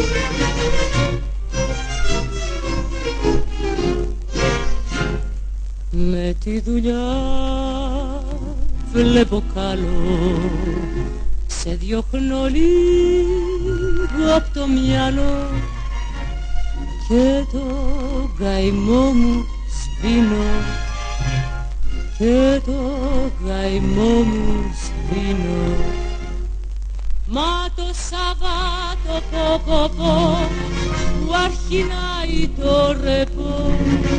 Με τη δουλειά βλέπω καλό, σε διώχνω λίγο απ' το μυαλό και το καημό μου σβήνω, και το καημό μου σβήνω. Μα το Σαββάτο πω που αρχινάει το ρεπό,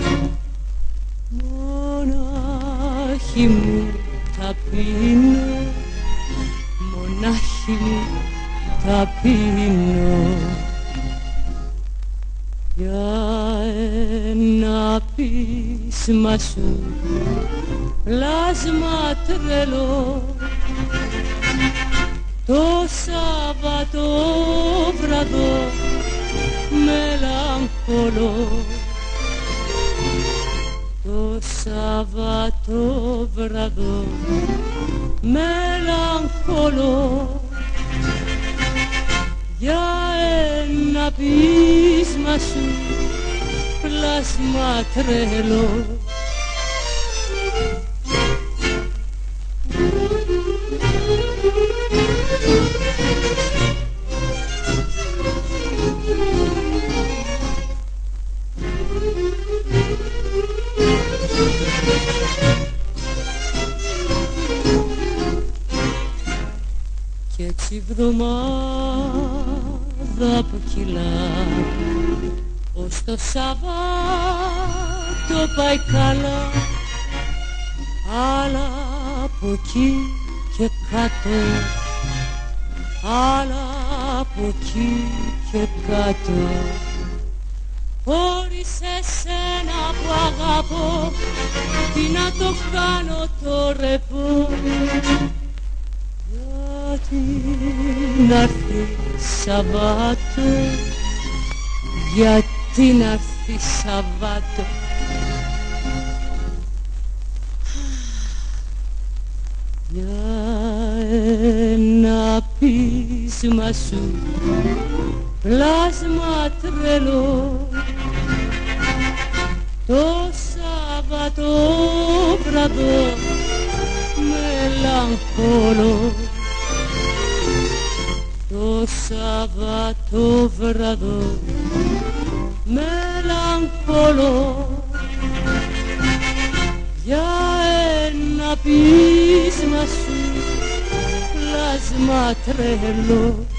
μονάχη μου τα πίνω, μονάχη μου τα πίνω. Για ένα πείσμα σου πλάσμα τρελό, το Σαββατόβραδο μελαγχολώ, το Σαββατόβραδο μελαγχολώ. Για ένα πείσμα σου πλάσμα τρελό. Κι έτσι βδομάδα που κυλά, ως το Σαββάτο πάει καλά, αλλά από εκεί και κάτω, αλλά από εκεί και κάτω, χωρίς εσένα που αγαπώ, τι να το κάνω το ρεπό. Γιατί να'ρθεί Σαββάτο, γιατί να'ρθεί Σαββάτο, για ένα πείσμα σου πλάσμα τρελό, το Σαββατόβραδο μελαγχολώ, το Σαββατόβραδο μελαγχολώ. Για ένα πείσμα σου πλάσμα τρελό.